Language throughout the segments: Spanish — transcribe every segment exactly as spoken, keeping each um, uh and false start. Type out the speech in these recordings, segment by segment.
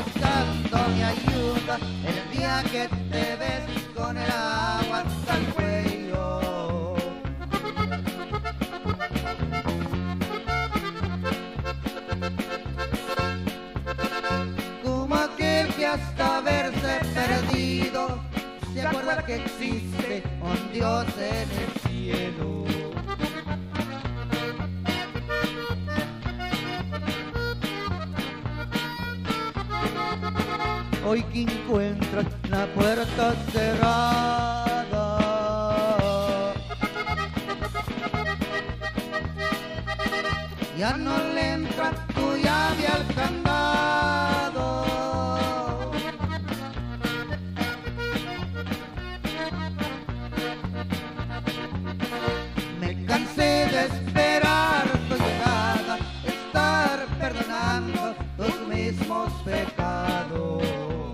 buscando mi ayuda el día que te ves con el agua hasta el cuello. Como aquel que hasta haberse perdido se acuerda que existe un Dios en el cielo. Hoy que encuentras la puerta cerrada, ya no le entra tu llave al candado. Me cansé de esperar tu llegada, estar perdonando tus mismos pecados.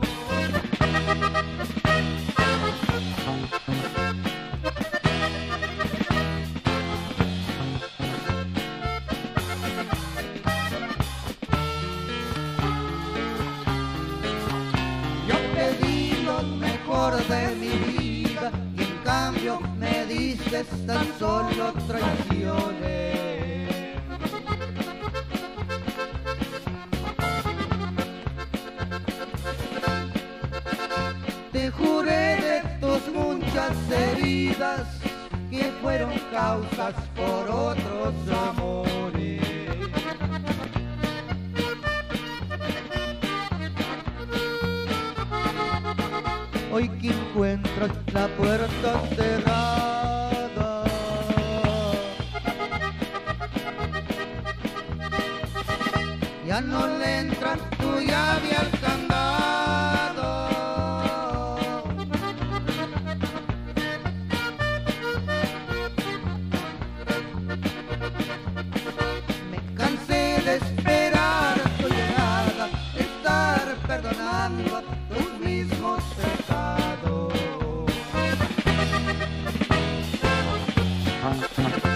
De mi vida y en cambio me dices tan solo traiciones. Te juré de tus muchas heridas que fueron causas por otros amores. Hoy que encuentras la puerta cerrada, ya no le entra tu llave al candado. Me cansé de esperar tu llegada, estar perdonando tus mismos pecados.